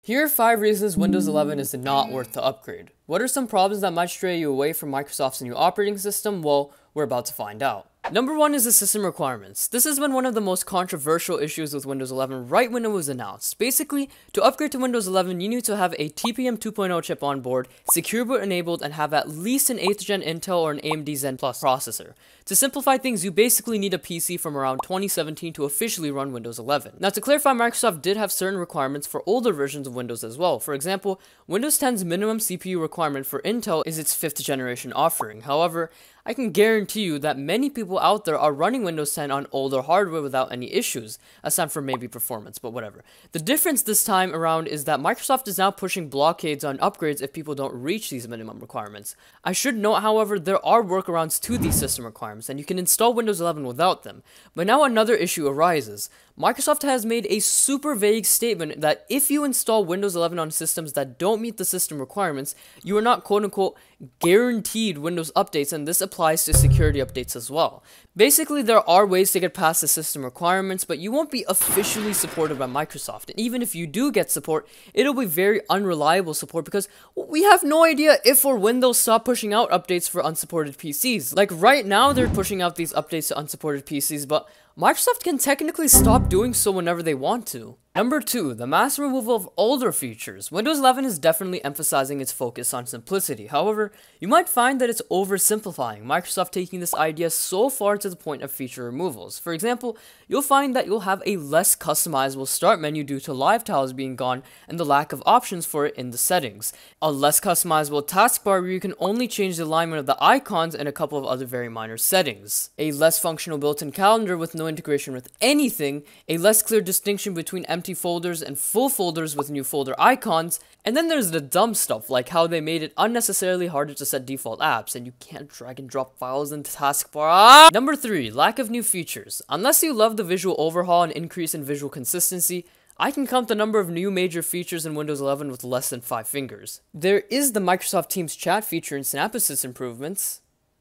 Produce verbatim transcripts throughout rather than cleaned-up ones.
Here are five reasons Windows eleven is not worth the upgrade. What are some problems that might stray you away from Microsoft's new operating system? Well, we're about to find out. Number one is the system requirements. This has been one of the most controversial issues with Windows eleven right when it was announced. Basically, to upgrade to Windows eleven, you need to have a T P M two point oh chip on board, Secure Boot enabled, and have at least an eighth gen Intel or an A M D Zen Plus processor. To simplify things, you basically need a P C from around twenty seventeen to officially run Windows eleven. Now, to clarify, Microsoft did have certain requirements for older versions of Windows as well. For example, Windows ten's minimum C P U requirement for Intel is its fifth generation offering. However, I can guarantee you that many people out there are running Windows ten on older hardware without any issues, aside from maybe performance, but whatever. The difference this time around is that Microsoft is now pushing blockades on upgrades if people don't reach these minimum requirements. I should note, however, there are workarounds to these system requirements, and you can install Windows eleven without them. But now another issue arises. Microsoft has made a super vague statement that if you install Windows eleven on systems that don't meet the system requirements, you are not quote-unquote guaranteed Windows updates, and this applies to security updates as well. Basically, there are ways to get past the system requirements, but you won't be officially supported by Microsoft. And even if you do get support, it'll be very unreliable support because we have no idea if or when they'll stop pushing out updates for unsupported P Cs. Like right now, they're pushing out these updates to unsupported P Cs, but Microsoft can technically stop doing so whenever they want to. Number two, the mass removal of older features. Windows eleven is definitely emphasizing its focus on simplicity. However, you might find that it's oversimplifying, Microsoft taking this idea so far to the point of feature removals. For example, you'll find that you'll have a less customizable start menu due to live tiles being gone and the lack of options for it in the settings. A less customizable taskbar where you can only change the alignment of the icons and a couple of other very minor settings. A less functional built-in calendar with no integration with anything. A less clear distinction between empty folders and full folders with new folder icons. And then there's the dumb stuff, like how they made it unnecessarily harder to set default apps, and you can't drag and drop files into taskbar. Ah! Number three, lack of new features. Unless you love the visual overhaul and increase in visual consistency, I can count the number of new major features in Windows eleven with less than five fingers. There is the Microsoft Teams chat feature and Snap Assist improvements.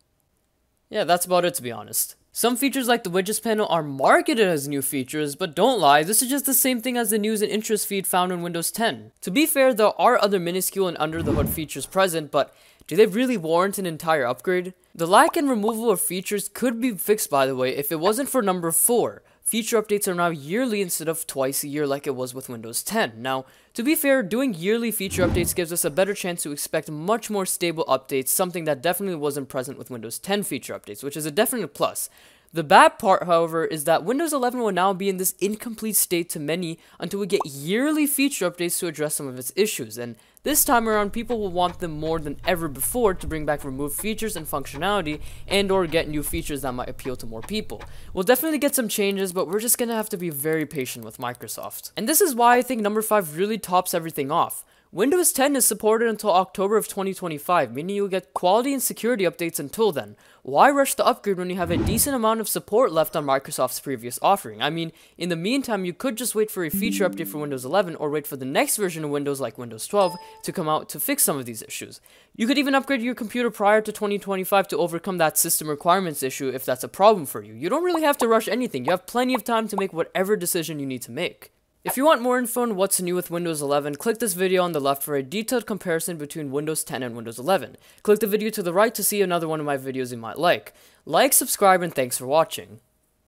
Yeah, that's about it, to be honest. Some features like the widgets panel are marketed as new features, but don't lie, this is just the same thing as the news and interest feed found in Windows ten. To be fair, there are other minuscule and under the hood features present, but do they really warrant an entire upgrade? The lack and removal of features could be fixed, by the way, if it wasn't for number four. Feature updates are now yearly instead of twice a year like it was with Windows ten. Now, to be fair, doing yearly feature updates gives us a better chance to expect much more stable updates, something that definitely wasn't present with Windows ten feature updates, which is a definite plus. The bad part, however, is that Windows eleven will now be in this incomplete state to many until we get yearly feature updates to address some of its issues, and this time around people will want them more than ever before to bring back removed features and functionality and or get new features that might appeal to more people. We'll definitely get some changes, but we're just gonna have to be very patient with Microsoft. And this is why I think number five really tops everything off. Windows ten is supported until October of twenty twenty-five, meaning you'll get quality and security updates until then. Why rush the upgrade when you have a decent amount of support left on Microsoft's previous offering? I mean, in the meantime, you could just wait for a feature update for Windows eleven or wait for the next version of Windows like Windows twelve to come out to fix some of these issues. You could even upgrade your computer prior to twenty twenty-five to overcome that system requirements issue if that's a problem for you. You don't really have to rush anything. You have plenty of time to make whatever decision you need to make. If you want more info on what's new with Windows eleven, click this video on the left for a detailed comparison between Windows ten and Windows eleven. Click the video to the right to see another one of my videos you might like. Like, subscribe, and thanks for watching.